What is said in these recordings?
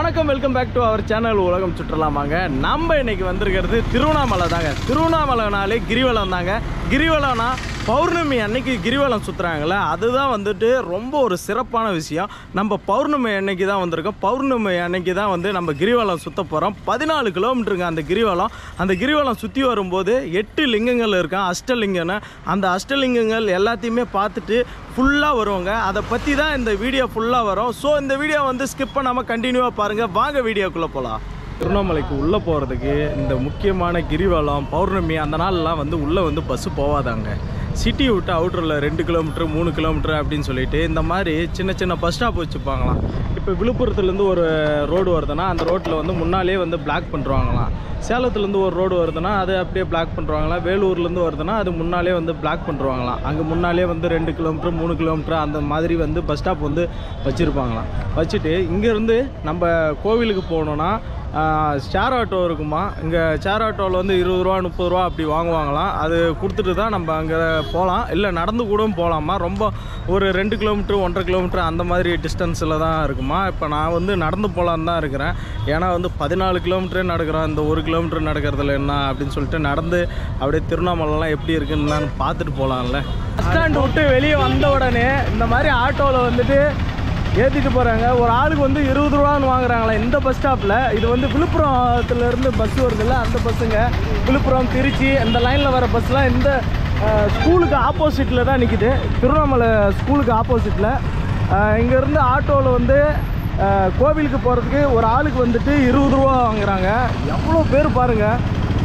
வணக்கம், welcome back to our channel உலகம் சுற்றலாமாங்க. நம்ம இன்னைக்கு வந்திருக்கிறது திருவண்ணாமலை தாங்க. திருவண்ணாமலைனாலே கிரிவலம் தாங்க. கிரிவலம்னா பௌர்ணமி அன்னைக்கு கிரிவலம் சுற்றுறாங்களே, அதுதான் வந்துட்டு ரொம்ப ஒரு சிறப்பான விஷயம். நம்ம பௌர்ணமி அன்னைக்கு தான் வந்திருக்கோம். பௌர்ணமி அன்னைக்கு தான் வந்து நம்ம கிரிவலம் சுற்ற போகிறோம். 14 கிலோமீட்டருங்க அந்த கிரிவலம். அந்த கிரிவலம் சுற்றி வரும்போது 8 லிங்கங்கள் இருக்கான், அஷ்டலிங்கன்னு. அந்த அஷ்டலிங்கங்கள் எல்லாத்தையுமே பார்த்துட்டு ஃபுல்லாக வருவாங்க. அதை பற்றி தான் இந்த வீடியோ ஃபுல்லாக வரும். ஸோ இந்த வீடியோ வந்து ஸ்கிப் பண்ணாமல் கண்டினியூவாக பாருங்கள். வாங்க வீடியோக்குள்ளே போகலாம். திருவண்ணாமலைக்கு உள்ளே போகிறதுக்கு இந்த முக்கியமான கிரிவலம் பௌர்ணமி அந்த நாள்லாம் வந்து உள்ளே வந்து பஸ்ஸு போகாதாங்க. சிட்டி விட்டு அவுட்டரில் 2 கிலோமீட்டர் 3 கிலோமீட்டர் அப்படின்னு சொல்லிட்டு இந்த மாதிரி சின்ன சின்ன பஸ் ஸ்டாப் வச்சுப்பாங்களாம். இப்போ விழுப்புரத்துலேருந்து ஒரு ரோடு வருதுன்னா அந்த ரோட்டில் வந்து முன்னாலே வந்து பிளாக் பண்ணுறாங்களாம். சேலத்துலேருந்து ஒரு ரோடு வருதுன்னா அது அப்படியே பிளாக் பண்ணுறாங்களாம். வேலூர்லேருந்து வருதுன்னா அது முன்னாலே வந்து பிளாக் பண்ணுறாங்களாம். அங்கே முன்னாலே வந்து 2 கிலோமீட்டர் 3 கிலோமீட்டர் அந்த மாதிரி வந்து பஸ் ஸ்டாப் வந்து வச்சுருப்பாங்களாம். வச்சுட்டு இங்கேருந்து நம்ம கோவிலுக்கு போகணுன்னா ஷேர் ஆட்டோ இருக்குமா. இங்கே ஷேர் ஆட்டோவில் வந்து 20 ரூபா 30 ரூபா அப்படி வாங்குவாங்களாம். அது கொடுத்துட்டு தான் நம்ம அங்கே போகலாம். இல்லை நடந்து கூட போகலாமா. ரொம்ப ஒரு 2 கிலோமீட்டர் 1.5 கிலோமீட்டர் அந்த மாதிரி டிஸ்டன்ஸில் தான் இருக்குமா. இப்போ நான் வந்து நடந்து போகலான்னு தான் இருக்கிறேன். ஏன்னா வந்து 14 கிலோமீட்டரே நடக்கிறோம், இந்த 1 கிலோமீட்டர் நடக்கிறதுல என்ன அப்படின்னு சொல்லிட்டு நடந்து அப்படியே திருவண்ணாமலைலாம் எப்படி இருக்குன்னு நான் பார்த்துட்டு போகலாம்ல. பஸ் ஸ்டாண்டு விட்டு வெளியே வந்த உடனே இந்த மாதிரி ஆட்டோவில் வந்துட்டு ஏற்றிட்டு போகிறாங்க. ஒரு ஆளுக்கு வந்து 20 ரூபான்னு வாங்குறாங்களே இந்த பஸ் ஸ்டாப்பில். இது வந்து விழுப்புரத்துலேருந்து பஸ் வருதுல்ல, அந்த பஸ்ஸுங்க. விழுப்புரம் திருச்சி இந்த லைனில் வர பஸ்லாம் இந்த ஸ்கூலுக்கு ஆப்போசிட்டில் தான் நிற்கிது. திருவண்ணாமலை ஸ்கூலுக்கு ஆப்போசிட்டில். இங்கேருந்து ஆட்டோவில் வந்து கோவிலுக்கு போகிறதுக்கு ஒரு ஆளுக்கு வந்துட்டு 20 ரூபா வாங்குறாங்க. எவ்வளோ பேர் பாருங்கள்.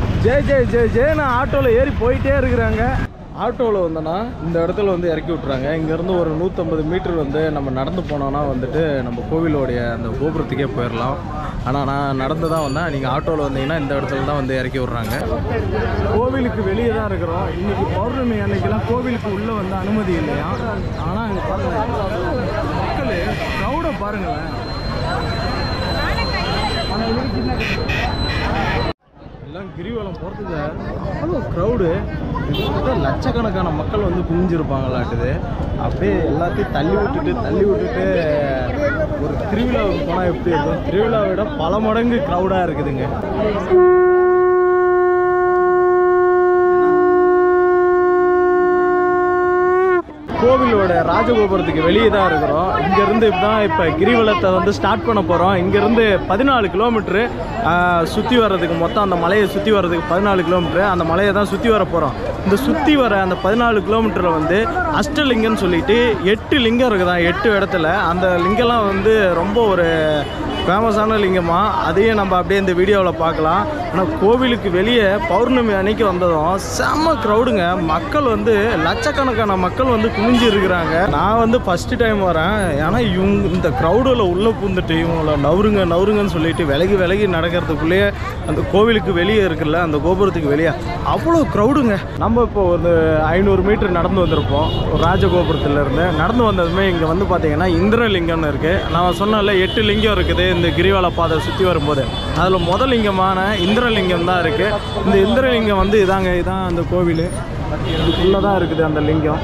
ஜேன்னு ஆட்டோவில் ஏறி போயிட்டே இருக்கிறாங்க. ஆட்டோவில் வந்தோன்னா இந்த இடத்துல வந்து இறக்கி விட்றாங்க. இங்கேருந்து ஒரு 150 மீட்டர் வந்து நம்ம நடந்து போனோன்னா வந்துட்டு நம்ம கோவிலோடைய அந்த கோபுரத்துக்கே போயிடலாம். ஆனால் நான் நடந்து தான் வந்தேன். நீங்கள் ஆட்டோவில் வந்தீங்கன்னா இந்த இடத்துல தான் வந்து இறக்கி விட்றாங்க. கோவிலுக்கு வெளியே தான் இருக்கிறோம். இன்றைக்கி பௌர்ணமி அன்னைக்கெல்லாம் கோவிலுக்கு உள்ளே வந்து அனுமதி இல்லையா. ஆனால் இங்கே பாருங்கள், மக்கள் க்ரௌடை பாருங்களேன். எல்லாம் கிரிவலம் போகிறதுக்கு அவ்வளோ க்ரௌடு. லட்சக்கணக்கான மக்கள் வந்து குவிஞ்சிருப்பாங்களாட்டுது. அப்படியே எல்லாத்தையும் தள்ளி விட்டுட்டு ஒரு திருவிழாவுக்கு போனால் எப்படி இருக்கும். திருவிழாவை விட பல மடங்கு க்ரௌடாக இருக்குதுங்க. கோவிலோட ராஜகோபுரத்துக்கு வெளியே தான் இருக்கிறோம். இங்கேருந்து தான் இப்போ கிரிவலத்தை வந்து ஸ்டார்ட் பண்ண போகிறோம். இங்கேருந்து 14 கிலோமீட்ரு சுற்றி வர்றதுக்கு, மொத்தம் அந்த மலையை சுற்றி வர்றதுக்கு 14 கிலோமீட்ரு. அந்த மலையை தான் சுற்றி வர போகிறோம். இந்த சுற்றி வர அந்த 14 கிலோமீட்டரில் வந்து அஷ்டலிங்கம்னு சொல்லிட்டு 8 லிங்கம் இருக்குதான். 8 இடத்துல அந்த லிங்கம்லாம் வந்து ரொம்ப ஒரு ஃபேமஸான லிங்கமாக. அதையும் நம்ம அப்படியே இந்த வீடியோவில் பார்க்கலாம். ஆனால் கோவிலுக்கு வெளியே பௌர்ணமி அன்னைக்கு வந்ததும் செம்ம க்ரௌடுங்க. மக்கள் வந்து லட்சக்கணக்கான மக்கள் வந்து குமிஞ்சு இருக்கிறாங்க. நான் வந்து ஃபஸ்ட்டு டைம் வரேன். ஏன்னா இந்த க்ரௌடில் உள்ளே பூந்துட்டு இவங்கள நவருங்கன்னு சொல்லிட்டு விலகி நடக்கிறதுக்குள்ளேயே அந்த கோவிலுக்கு வெளியே இருக்குல்ல, அந்த கோபுரத்துக்கு வெளியே அவ்வளோ க்ரௌடுங்க. நம்ம இப்போ ஒரு 500 மீட்டர் நடந்து வந்திருப்போம் ராஜகோபுரத்துலேருந்து. நடந்து வந்ததுமே இங்கே வந்து பார்த்தீங்கன்னா இந்திரலிங்கம்னு இருக்குது. நான் சொன்னால 8 லிங்கம் இருக்குது இந்த கிரிவல பாதை சுற்றி வரும்போது. அதில் முதல் லிங்கமான இந்திரலிங்கம் தான் இருக்குது. இந்த இந்திரலிங்கம் வந்து இதான் அந்த கோவில். இதுக்குள்ளே தான் இருக்குது அந்த லிங்கம்.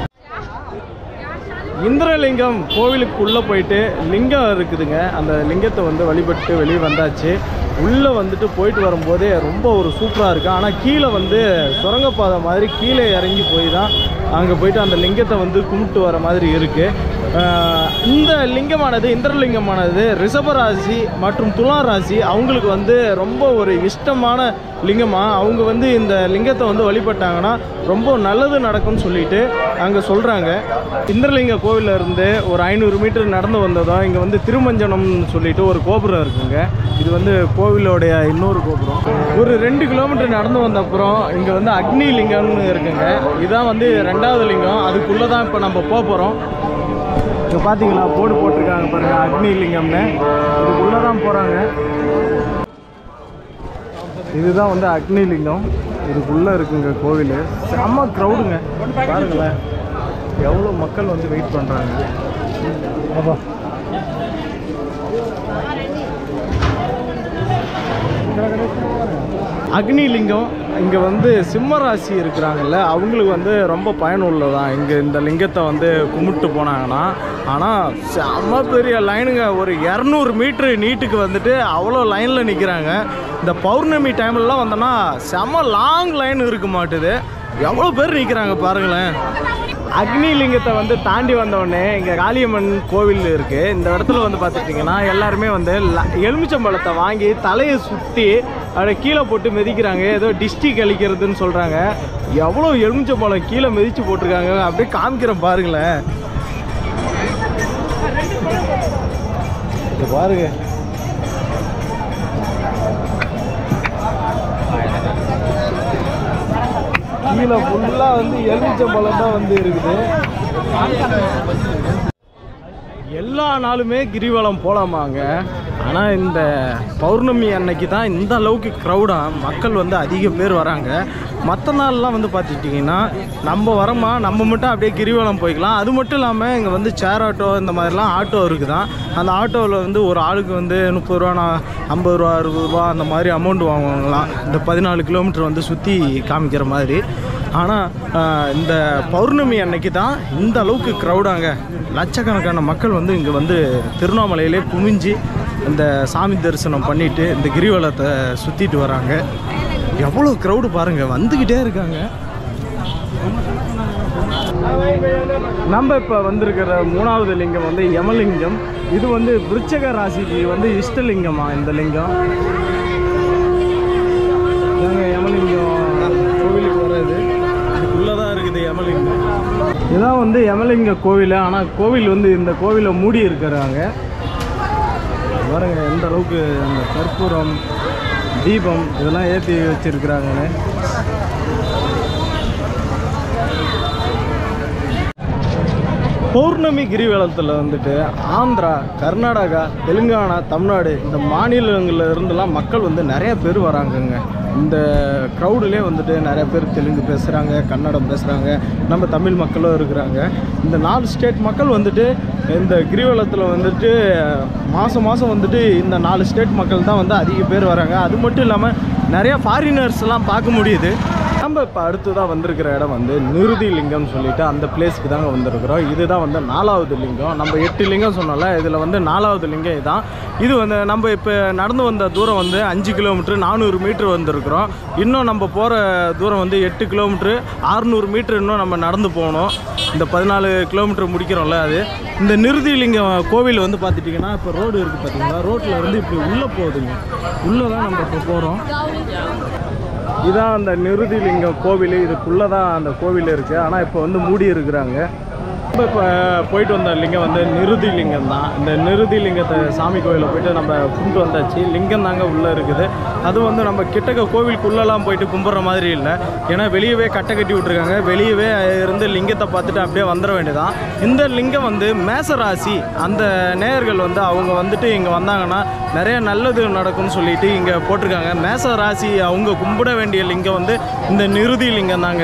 இந்திரலிங்கம் கோவிலுக்குள்ளே போயிட்டு லிங்கம் இருக்குதுங்க. அந்த லிங்கத்தை வந்து வழிபட்டு வெளியே வந்தாச்சு. உள்ளே வந்துட்டு போயிட்டு வரும்போதே ரொம்ப ஒரு சூப்பராக இருக்குது. ஆனால் கீழே வந்து சுரங்கப்பாதை மாதிரி கீழே இறங்கி போய் தான் அங்கே போயிட்டு அந்த லிங்கத்தை வந்து கும்பிட்டு வர மாதிரி இருக்குது. இந்த லிங்கமானது இந்திரலிங்கமானது ரிஷபராசி மற்றும் துலா ராசி அவங்களுக்கு வந்து ரொம்ப ஒரு இஷ்டமான லிங்கமாக. அவங்க வந்து இந்த லிங்கத்தை வந்து வழிபட்டாங்கன்னா ரொம்ப நல்லது நடக்கும்னு சொல்லிட்டு அங்கே சொல்கிறாங்க. இந்திரலிங்க கோவிலில் இருந்து ஒரு 500 மீட்டர் நடந்து வந்ததும் இங்கே வந்து திருமஞ்சனம்னு சொல்லிட்டு ஒரு கோபுரம் இருக்குங்க. இது வந்து கோவிலோடைய இன்னொரு கோபுரம். ஒரு 2 கிலோமீட்டர் நடந்து வந்த அப்புறம் இங்கே வந்து அக்னி லிங்கம்னு இருக்குங்க. இதுதான் வந்து 2வது லிங்கம். அதுக்குள்ளே தான் இப்போ நம்ம போக போகிறோம். இப்போ பார்த்தீங்களா போர்டு போட்டிருக்காங்க பாருங்கள், அக்னி லிங்கம்னு. இதுக்குள்ளே தான் போகிறாங்க. இதுதான் வந்து அக்னி லிங்கம். இதுக்குள்ளே இருக்குங்க கோவில். செம்ம க்ரௌடுங்க பாருங்களேன். எவ்வளோ மக்கள் வந்து வெயிட் பண்ணுறாங்க. அப்பா அக்னி லிங்கம் இங்கே வந்து சிம்ம ராசி இருக்கிறாங்கல்ல, அவங்களுக்கு வந்து ரொம்ப பயனுள்ளதான் இங்கே இந்த லிங்கத்தை வந்து கும்பிட்டு போனாங்கன்னா. ஆனால் செம்ம பெரிய லைனுங்க, ஒரு 200 மீட்ரு நீட்டுக்கு வந்துட்டு அவ்வளோ லைனில் நிற்கிறாங்க. இந்த பௌர்ணமி டைம்லலாம் வந்தோன்னா செம்ம லாங் லைன் இருக்க மாட்டுது, எவ்வளோ பேர் நிற்கிறாங்க பாருங்களேன். அக்னி லிங்கத்தை வந்து தாண்டி வந்தோடனே இங்கே காளியம்மன் கோவில் இருக்குது. இந்த இடத்துல வந்து பார்த்துட்டிங்கன்னா எல்லாருமே வந்து எலுமிச்சம்பழத்தை வாங்கி தலையை சுற்றி அதை கீழே போட்டு மிதிக்கிறாங்க, ஏதோ டிஸ்டி கழிக்கிறதுன்னு சொல்கிறாங்க. எவ்வளோ எலுமிச்சம்பழம் கீழே மிதித்து போட்டிருக்காங்க, அப்படியே காமிக்கிறேன் பாருங்களேன். இது பாருங்க, கீழே ஃபுல்லாக வந்து எலுமிச்சம்பழம் தான் வந்து இருக்குது. எல்லா நாளுமே கிரிவலம் போகலாமாங்க. ஆனால் இந்த பௌர்ணமி அன்னைக்கு தான் இந்த அளவுக்கு க்ரௌடாக மக்கள் வந்து அதிக பேர் வராங்க. மற்ற நாள்லாம் வந்து பார்த்துக்கிட்டிங்கன்னா நம்ம வரோமா நம்ம மட்டும் அப்படியே கிரிவலம் போய்க்கலாம். அது மட்டும் இல்லாமல் இங்கே வந்து சேர் ஆட்டோ இந்த மாதிரிலாம் ஆட்டோ இருக்குது தான். அந்த ஆட்டோவில் வந்து ஒரு ஆளுக்கு வந்து 30 ரூபா 50 ரூபா 60 ரூபா அந்த மாதிரி அமௌண்ட் வாங்குவாங்களாம், இந்த 14 கிலோமீட்டர் வந்து சுற்றி காமிக்கிற மாதிரி. ஆனால் இந்த பௌர்ணமி அன்னைக்கு தான் இந்த அளவுக்கு க்ரௌடாங்க. லட்சக்கணக்கான மக்கள் வந்து இங்கே வந்து திருவண்ணாமலையிலே குமிஞ்சு இந்த சாமி தரிசனம் பண்ணிவிட்டு இந்த கிரிவலத்தை சுற்றிட்டு வராங்க. எவ்வளோ க்ரௌடு பாருங்கள், வந்துக்கிட்டே இருக்காங்க. நம்ம இப்போ வந்திருக்கிற 3வது லிங்கம் வந்து யமலிங்கம். இது வந்து விருச்சக ராசிக்கு வந்து இஷ்டலிங்கமா இந்த லிங்கம். யமலிங்கம் கோவிலுக்கு வர்றது இதுக்குள்ளதான் இருக்குது யமலிங்கம். இதான் வந்து யமலிங்க கோவில். ஆனால் கோவில் வந்து இந்த கோவிலை மூடி இருக்கிறாங்க பாருங்க, எந்த அளவுக்கு அந்த கற்பூரம் தீபம் இதெல்லாம் ஏற்றி வச்சிருக்கிறாங்கன்னு. பௌர்ணமி கிரிவலத்தில் வந்துட்டு ஆந்திரா, கர்நாடகா, தெலுங்கானா, தமிழ்நாடு இந்த மாநிலங்களில் இருந்தெல்லாம் மக்கள் வந்து நிறைய பேர் வராங்கங்க. இந்த க்ரௌடுலேயே வந்துட்டு நிறைய பேர் தெலுங்கு பேசுகிறாங்க, கன்னடம் பேசுகிறாங்க, நம்ம தமிழ் மக்களும் இருக்கிறாங்க. இந்த 4 ஸ்டேட் மக்கள் வந்துட்டு இந்த கிரிவலத்தில் வந்துட்டு மாதம் வந்துட்டு இந்த 4 ஸ்டேட் மக்கள் தான் வந்து அதிக பேர் வராங்க. அது மட்டும் இல்லாமல் நிறையா ஃபாரினர்ஸ்லாம் பார்க்க முடியுது. நம்ம இப்போ அடுத்ததாக வந்திருக்கிற இடம் வந்து நிருதி லிங்கம் சொல்லிட்டு அந்த பிளேஸ்க்கு தாங்க வந்திருக்கிறோம். இதுதான் வந்து 4வது லிங்கம். நம்ம 8 லிங்கம் சொன்னோம்ல, இதில் வந்து 4வது லிங்கம் இதுதான். இது வந்து நம்ம இப்போ நடந்து வந்த தூரம் வந்து 5 கிலோமீட்ரு 400 மீட்ரு வந்திருக்கிறோம். இன்னும் நம்ம போகிற தூரம் வந்து 8 கிலோமீட்ரு 600 மீட்ரு இன்னும் நம்ம நடந்து போகணும். இந்த 14 கிலோமீட்டர் முடிக்கிறோம்ல அது. இந்த நிருதி லிங்கம் கோவில் வந்து பார்த்துட்டிங்கன்னா இப்போ ரோடு இருக்குது பார்த்தீங்களா, ரோட்டில் வந்து இப்படி உள்ளே போகுதுங்க. உள்ளே தான் நம்ம இப்போ போகிறோம். இதான் அந்த நிருதி லிங்கம் கோவில். இதுக்குள்ளே தான் அந்த கோவில் இருக்குது. ஆனால் இப்போ வந்து மூடி இருக்கிறாங்க. இப்போ போயிட்டு வந்த லிங்கம் வந்து நிருதி லிங்கம் தான். இந்த நிருதி லிங்கத்தை சாமி கோவிலில் போயிட்டு நம்ம கும்பிட்டு வந்தாச்சு. லிங்கம் தாங்க உள்ளே இருக்குது. அது வந்து நம்ம கிட்டக்க கோவிலுக்குள்ளெல்லாம் போயிட்டு கும்பிட்ற மாதிரி இல்லை, ஏன்னா வெளியவே கட்டை கட்டி விட்ருக்காங்க. வெளியவே இருந்து லிங்கத்தை பார்த்துட்டு அப்படியே வந்துட வேண்டியதான். இந்த லிங்கம் வந்து மேசராசி அந்த நேயர்கள் வந்து அவங்க வந்துட்டு இங்கே வந்தாங்கன்னா நிறைய நல்லது நடக்கும்னு சொல்லிட்டு இங்கே போட்டிருக்காங்க. மேசராசி அவங்க கும்பிட வேண்டிய லிங்கம் வந்து இந்த நிருதி லிங்கம் தாங்க.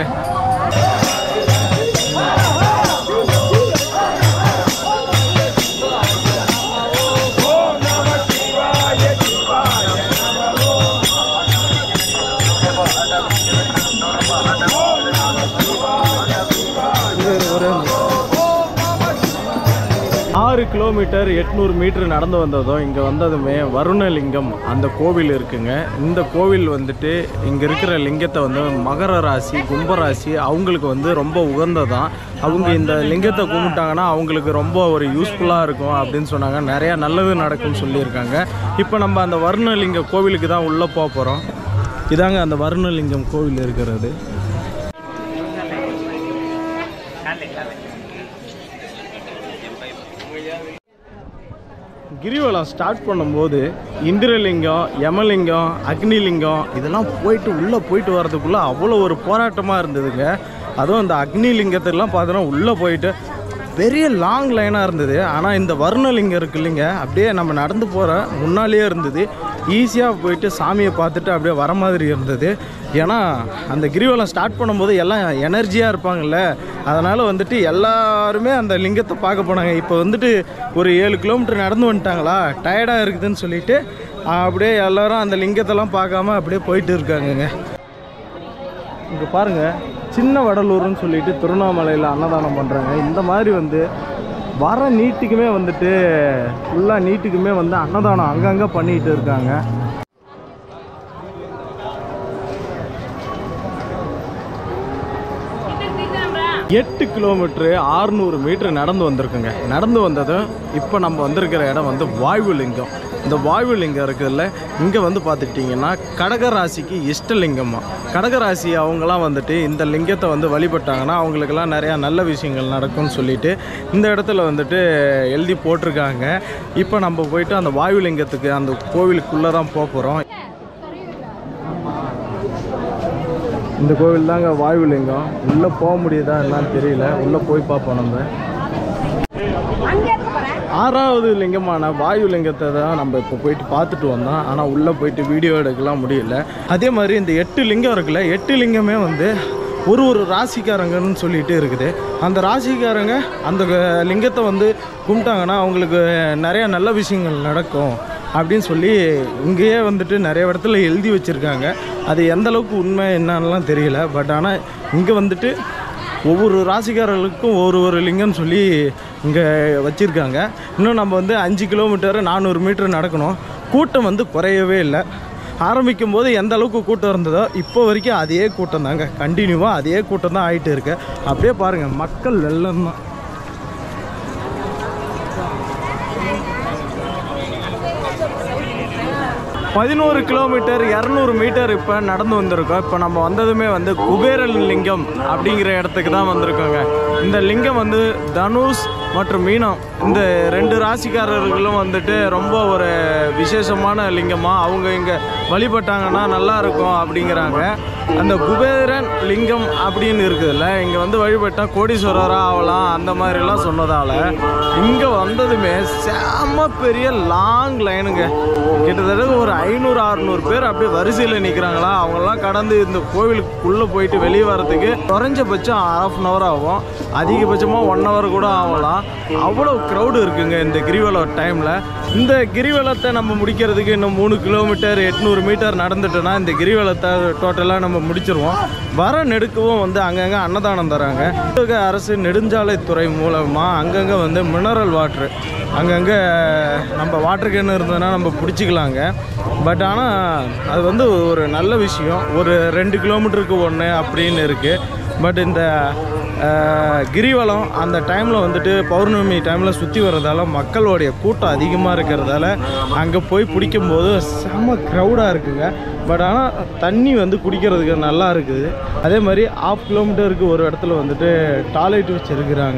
கிலோமீட்டர் 800 மீட்டர் நடந்து வந்ததும் இங்கே வந்ததுமே வருணலிங்கம் அந்த கோவில் இருக்குங்க. இந்த கோவில் வந்துட்டு இங்கே இருக்கிற லிங்கத்தை வந்து மகர ராசி கும்பராசி அவங்களுக்கு வந்து ரொம்ப உகந்ததான். அவங்க இந்த லிங்கத்தை கும்பிட்டாங்கன்னா அவங்களுக்கு ரொம்ப ஒரு யூஸ்ஃபுல்லாக இருக்கும் அப்படின்னு சொன்னாங்க. நிறையா நல்லது நடக்கும்னு சொல்லியிருக்காங்க. இப்போ நம்ம அந்த வருணலிங்க கோவிலுக்கு தான் உள்ளே போக போகிறோம். இதாங்க அந்த வருணலிங்கம் கோவில் இருக்கிறது. கிரிவலம் ஸ்டார்ட் பண்ணும்போது இந்திரலிங்கம், யமலிங்கம், அக்னிலிங்கம் இதெல்லாம் போயிட்டு உள்ளே போயிட்டு வர்றதுக்குள்ளே அவ்வளோ ஒரு போராட்டமாக இருந்ததுங்க. அதுவும் அந்த அக்னிலிங்கத்துக்கெல்லாம் பார்த்தோன்னா உள்ளே போயிட்டு பெரிய லாங் லைனாக இருந்தது. ஆனால் இந்த வருணலிங்கம் இருக்கு இல்லைங்க, அப்படியே நம்ம நடந்து போகிற முன்னாலேயே இருந்தது. ஈஸியாக போயிட்டு சாமியை பார்த்துட்டு அப்படியே வர மாதிரி இருந்தது. ஏன்னா அந்த கிரிவலம் ஸ்டார்ட் பண்ணும்போது எல்லாம் எனர்ஜியாக இருப்பாங்கள்ல, அதனால் வந்துட்டு எல்லாருமே அந்த லிங்கத்தை பார்க்க போனாங்க. இப்போ வந்துட்டு ஒரு 7 கிலோமீட்டர் நடந்து வந்துட்டாங்களா, டயர்டாக இருக்குதுன்னு சொல்லிட்டு அப்படியே எல்லோரும் அந்த லிங்கத்தெல்லாம் பார்க்காம அப்படியே போயிட்டு இருக்காங்கங்க. இங்கே பாருங்கள், சின்ன வடலூர்னு சொல்லிட்டு திருவண்ணாமலையில் அன்னதானம் பண்ணுறாங்க. இந்த மாதிரி வந்து வர நீட்டுக்குமே வந்துட்டு ஃபுல்லாக நீட்டுக்குமே வந்து அன்னதானம் அங்கங்கே பண்ணிகிட்டு இருக்காங்க. எட்டு கிலோமீட்டரு 600 மீட்டர் நடந்து வந்திருக்குங்க. நடந்து வந்ததும் இப்போ நம்ம வந்திருக்கிற இடம் வந்து வாயு லிங்கம். இந்த வாயு லிங்கம் இருக்குதுல்ல, இங்கே வந்து பார்த்துட்டிங்கன்னா கடகராசிக்கு இஷ்டலிங்கம்மா. கடகராசி அவங்களாம் வந்துட்டு இந்த லிங்கத்தை வந்து வழிபட்டாங்கன்னா அவங்களுக்கெல்லாம் நிறையா நல்ல விஷயங்கள் நடக்கும்னு சொல்லிட்டு இந்த இடத்துல வந்துட்டு எழுதி போட்டிருக்காங்க. இப்போ நம்ம போயிட்டு அந்த வாயு லிங்கத்துக்கு அந்த கோவிலுக்குள்ளே தான் போக போகிறோம். இந்த கோவில் தாங்க வாயு லிங்கம். உள்ளே போக முடியுதா என்னன்னு தெரியல, உள்ளே போய் பார்ப்போம். நம்ம 6வது லிங்கமான வாயு லிங்கத்தை தான் நம்ம இப்போ போயிட்டு பார்த்துட்டு வந்தோம். ஆனால் உள்ளே போயிட்டு வீடியோ எடுக்கலாம் முடியல. அதே மாதிரி இந்த 8 லிங்கம் இருக்குல்ல, 8 லிங்கமே வந்து ஒரு ராசிக்காரங்கன்னு சொல்லிட்டு இருக்குது. அந்த ராசிக்காரங்க அந்த லிங்கத்தை வந்து கும்பிட்டாங்கன்னா அவங்களுக்கு நிறையா நல்ல விஷயங்கள் நடக்கும் அப்படின்னு சொல்லி இங்கேயே வந்துட்டு நிறைய இடத்துல எழுதி வச்சுருக்காங்க. அது எந்த அளவுக்கு உண்மை என்னன்னெலாம் தெரியல. பட் ஆனால் இங்கே வந்துட்டு ஒவ்வொரு ராசிக்காரர்களுக்கும் ஒரு லிங்கம்னு சொல்லி இங்கே வச்சுருக்காங்க. இன்னும் நம்ம வந்து 5 கிலோமீட்டர் 400 மீட்டர் நடக்கணும். கூட்டம் வந்து குறையவே இல்லை. ஆரம்பிக்கும் போது எந்த அளவுக்கு கூட்டம் இருந்ததோ இப்போ வரைக்கும் அதே கூட்டம் தாங்க, கண்டினியூவாக அதே கூட்டம் தான் ஆகிட்டு இருக்கு. அப்படியே பாருங்கள், மக்கள் வெள்ளம் தான். பதினோரு கிலோமீட்டர் 200 மீட்டர் இப்போ நடந்து வந்திருக்கோம். இப்போ நம்ம வந்ததுமே வந்து குபேரன் லிங்கம் அப்படிங்கிற இடத்துக்கு தான் வந்திருக்கோங்க. இந்த லிங்கம் வந்து தனுஷ் மற்றும் மீனம் இந்த 2 ராசிக்காரர்களும் வந்துட்டு ரொம்ப ஒரு விசேஷமான லிங்கமாக அவங்க இங்கே வழிபட்டாங்கன்னா நல்லாயிருக்கும் அப்படிங்கிறாங்க. அந்த குபேரன் லிங்கம் அப்படின்னு இருக்குதுல்ல, இங்கே வந்து வழிபட்டால் கோடீஸ்வரராக ஆகலாம் அந்த மாதிரிலாம் சொன்னதால் இங்கே வந்ததுமே செம்ம பெரிய லாங் லைனுங்க. கிட்டத்தட்ட ஒரு 500-600 பேர் அப்படியே வரிசையில் நிற்கிறாங்களா. அவங்களாம் கடந்து இந்த கோவிலுக்குள்ளே போயிட்டு வெளியே வரதுக்கு குறைஞ்சபட்சம் ½ hour ஆகும், அதிகபட்சமாக 1 hour கூட ஆகலாம். அவ்வளோ க்ரௌடு இருக்குங்க இந்த கிரிவலம் டைமில். இந்த கிரிவலத்தை நம்ம முடிக்கிறதுக்கு இன்னும் 3 கிலோமீட்டர் 800 மீட்டர் நடந்துட்டோன்னா இந்த கிரிவலத்தை டோட்டலாக நம்ம முடிச்சிருவோம். வர நெடுக்கவும் வந்து அங்கங்கே அன்னதானம் தராங்க. அரசு நெடுஞ்சாலைத்துறை மூலமாக அங்கங்கே வந்து மினரல் வாட்ரு அங்கங்கே நம்ம வாட்டர் கேன் இருந்ததுன்னா நம்ம பிடிச்சிக்கலாங்க. பட் ஆனால் அது வந்து ஒரு நல்ல விஷயம். ஒரு 2 கிலோமீட்டருக்கு 1 அப்படின்னு இருக்குது. பட் இந்த கிரிவலம் அந்த டைமில் வந்துட்டு பௌர்ணமி டைமில் சுற்றி வர்றதால மக்களுடைய கூட்டம் அதிகமாக இருக்கிறதால அங்கே போய் பிடிக்கும்போது செம்ம க்ரௌடாக இருக்குங்க. பட் ஆனால் தண்ணி வந்து குடிக்கிறதுக்கு நல்லா இருக்குது. அதே மாதிரி 1/2 கிலோமீட்டருக்கு ஒரு இடத்துல வந்துட்டு டாய்லெட் வச்சுருக்குறாங்க.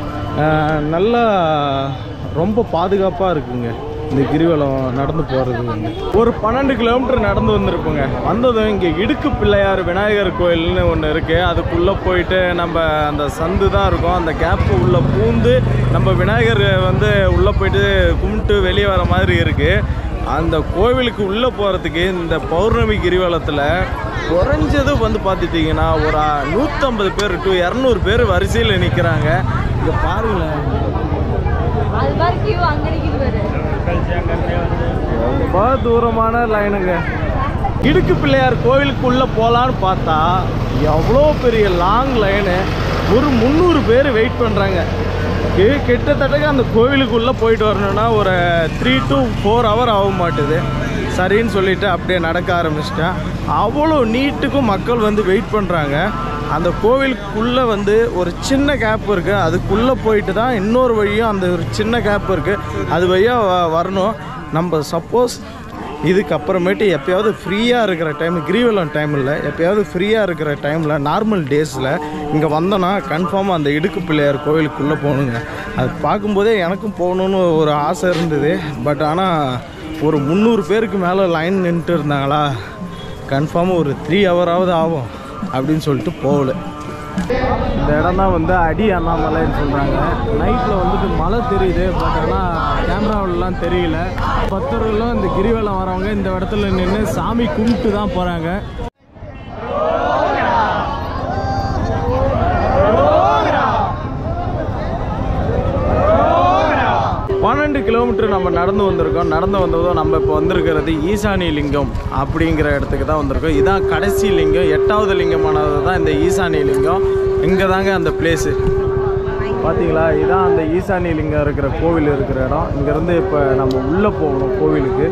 நல்லா ரொம்ப பாதுகாப்பாக இருக்குங்க இந்த கிரிவலம் நடந்து போகிறது. வந்து ஒரு 12 கிலோமீட்டர் நடந்து வந்திருப்போங்க. வந்ததும் இங்கே இடுக்கு பிள்ளையார் விநாயகர் கோயில்னு ஒன்று இருக்குது. அதுக்குள்ளே போயிட்டு நம்ம அந்த சந்து தான் இருக்கும், அந்த கேப்பு உள்ளே பூந்து நம்ம விநாயகர் வந்து உள்ளே போயிட்டு கும்பிட்டு வெளியே வர மாதிரி இருக்குது. அந்த கோவிலுக்கு உள்ளே போகிறதுக்கு இந்த பௌர்ணமி கிரிவலத்தில் குறைஞ்சது வந்து பார்த்துட்டிங்கன்னா ஒரு 150 பேர் to 200 பேர் வரிசையில் நிற்கிறாங்க. இங்கே பாருங்களேன், ரொம்ப தூரமான லைனுங்க. இடுக்கு பிள்ளையார் கோவிலுக்குள்ளே போகலான்னு பார்த்தா எவ்வளோ பெரிய லாங் லைனு. ஒரு 300 பேர் வெயிட் பண்ணுறாங்க. கிட்டத்தட்ட அந்த கோவிலுக்குள்ளே போயிட்டு வரணுன்னா ஒரு 3 to 4 hour ஆக மாட்டுது. சரின்னு சொல்லிவிட்டு அப்படியே நடக்க ஆரம்பிச்சிட்டேன். அவ்வளோ நீட்டுக்கும் மக்கள் வந்து வெயிட் பண்ணுறாங்க. அந்த கோவிலுக்குள்ளே வந்து ஒரு சின்ன கேப் இருக்குது, அதுக்குள்ளே போயிட்டு தான் இன்னொரு வழியும் அந்த ஒரு சின்ன கேப் இருக்குது, அது வழியாக வரணும். நம்ம சப்போஸ் இதுக்கப்புறமேட்டு எப்போயாவது ஃப்ரீயாக இருக்கிற டைம், கிரிவலம் டைமில் எப்போயாவது ஃப்ரீயாக இருக்கிற டைமில் நார்மல் டேஸில் இங்கே வந்தோன்னா கன்ஃபார்மாக அந்த இடுக்கு பிள்ளையார் கோவிலுக்குள்ளே போகணுங்க. அது பார்க்கும்போதே எனக்கும் போகணுன்னு ஒரு ஆசை இருந்தது. பட் ஆனால் ஒரு 300 பேருக்கு மேலே லைன் நின்றுட்டு இருந்தாங்களா, கன்ஃபார்மாக ஒரு 3 hour ஆகும் அப்படின்னு சொல்லிட்டு போகல. இந்த இடம் தான் வந்து அடி அண்ணாமலைன்னு சொல்கிறாங்க. நைட்டில் வந்துட்டு மழை தெரியுது, பட் ஆனால் கேமராவிலலாம் தெரியல. பக்தர்களும் இந்த கிரிவலம் வரவங்க இந்த இடத்துல நின்று சாமி கும்பிட்டு தான் போகிறாங்க. 12 கிலோமீட்டர் நம்ம நடந்து வந்திருக்கோம். நடந்து வந்ததும் நம்ம இப்போ வந்திருக்கிறது ஈசானி லிங்கம் அப்படிங்கிற இடத்துக்கு தான் வந்திருக்கோம். இதுதான் கடைசி லிங்கம், 8வது லிங்கமானது தான் இந்த ஈசானி லிங்கம். இங்கே தாங்க அந்த பிளேஸு பார்த்தீங்களா. இதுதான் அந்த ஈசானி லிங்கம் இருக்கிற கோவில் இருக்கிற இடம். இங்கேருந்து இப்போ நம்ம உள்ளே போகணும் கோவிலுக்கு.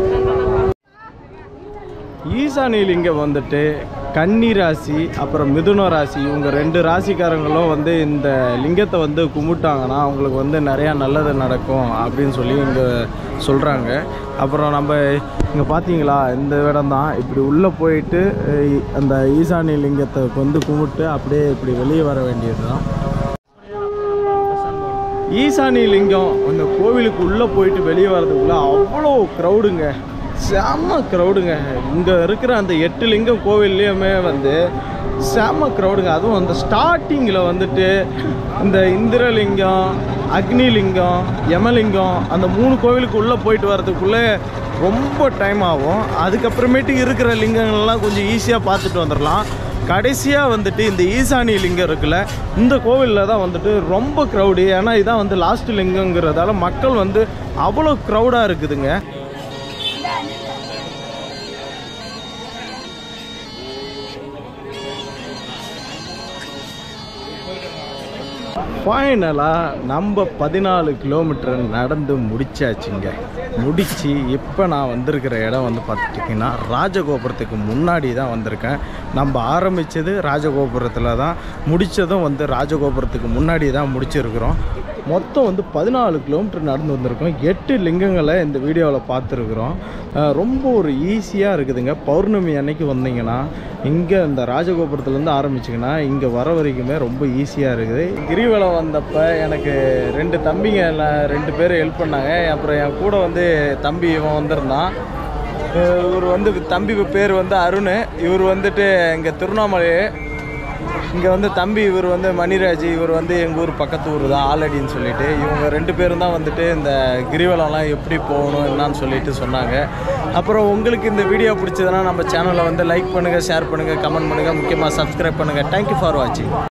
ஈசானி லிங்கம் வந்துட்டு கன்னி ராசி அப்புறம் மிதுன ராசி, இவங்க 2 ராசிக்காரங்களும் வந்து இந்த லிங்கத்தை வந்து கும்பிட்டாங்கன்னா அவங்களுக்கு வந்து நிறையா நல்லது நடக்கும் அப்படின்னு சொல்லி இங்கே சொல்கிறாங்க. அப்புறம் நம்ம இங்கே பார்த்தீங்களா இந்த இடம் தான். இப்படி உள்ளே போயிட்டு அந்த ஈசானி லிங்கத்தை வந்து கும்பிட்டு அப்படியே இப்படி வெளியே வர வேண்டியது தான். ஈசானி லிங்கம் அந்த கோவிலுக்கு உள்ளே போயிட்டு வெளியே வர்றதுக்குள்ளே அவ்வளோ க்ரௌடுங்க, செம்ம க்ரௌடுங்க. இங்கே இருக்கிற அந்த 8 லிங்கம் கோவில்லையுமே வந்து செம்ம க்ரௌடுங்க. அதுவும் அந்த ஸ்டார்டிங்கில் வந்துட்டு இந்த இந்திரலிங்கம், அக்னிலிங்கம், யமலிங்கம் அந்த 3 கோவிலுக்கு உள்ளே போயிட்டு வர்றதுக்குள்ளே ரொம்ப டைம் ஆகும். அதுக்கப்புறமேட்டு இருக்கிற லிங்கங்கள்லாம் கொஞ்சம் ஈஸியாக பார்த்துட்டு வந்துடலாம். கடைசியாக வந்துட்டு இந்த ஈசானி லிங்கம் இருக்குல்ல, இந்த கோவிலில் தான் வந்துட்டு ரொம்ப க்ரௌடு. ஏன்னா இதான் வந்து லாஸ்ட் லிங்கங்கிறதால மக்கள் வந்து அவ்வளோ க்ரௌடாக இருக்குதுங்க. ஃபைனலாக நம்ம 14 கிலோமீட்டர் நடந்து முடிச்சாச்சுங்க. முடித்து இப்போ நான் வந்திருக்கிற இடம் வந்து பார்த்துட்டிங்கன்னா ராஜகோபுரத்துக்கு முன்னாடி தான் வந்திருக்கேன். நம்ம ஆரம்பித்தது ராஜகோபுரத்தில் தான், முடித்ததும் வந்து ராஜகோபுரத்துக்கு முன்னாடி தான் முடிச்சிருக்கிறோம். மொத்தம் வந்து 14 கிலோமீட்டர் நடந்து வந்திருக்கோம். 8 லிங்கங்களை இந்த வீடியோவில் பார்த்துருக்குறோம். ரொம்ப ஒரு ஈஸியாக இருக்குதுங்க. பௌர்ணமி அன்னைக்கு வந்தீங்கன்னா இங்கே இந்த ராஜகோபுரத்துலேருந்து ஆரம்பிச்சிங்கன்னா இங்கே வர வரைக்குமே ரொம்ப ஈஸியாக இருக்குது. கிரிவலம் வந்தப்போ எனக்கு 2 தம்பிங்க 2 பேர் ஹெல்ப் பண்ணாங்க. அப்புறம் என் கூட வந்து தம்பி இவன் வந்திருந்தான். இவர் வந்து தம்பி பேர் வந்து அருண். இவர் வந்துட்டு இங்கே திருவண்ணாமலை. இங்கே வந்து தம்பி இவர் வந்து மணிராஜ். இவர் வந்து எங்கள் ஊர் பக்கத்து ஊர் தான் ஆலடின்னு சொல்லிட்டு. இவங்க 2 பேரும் தான் வந்துட்டு இந்த கிரிவலம்லாம் எப்படி போகணும் என்னான்னு சொல்லிட்டு சொன்னாங்க. அப்புறம் உங்களுக்கு இந்த வீடியோ பிடிச்சதுன்னா நம்ம சேனலை வந்து லைக் பண்ணுங்கள், ஷேர் பண்ணுங்கள், கமெண்ட் பண்ணுங்கள், முக்கியமாக சப்ஸ்கிரைப் பண்ணுங்கள். தேங்க்யூ ஃபார் வாட்சிங்.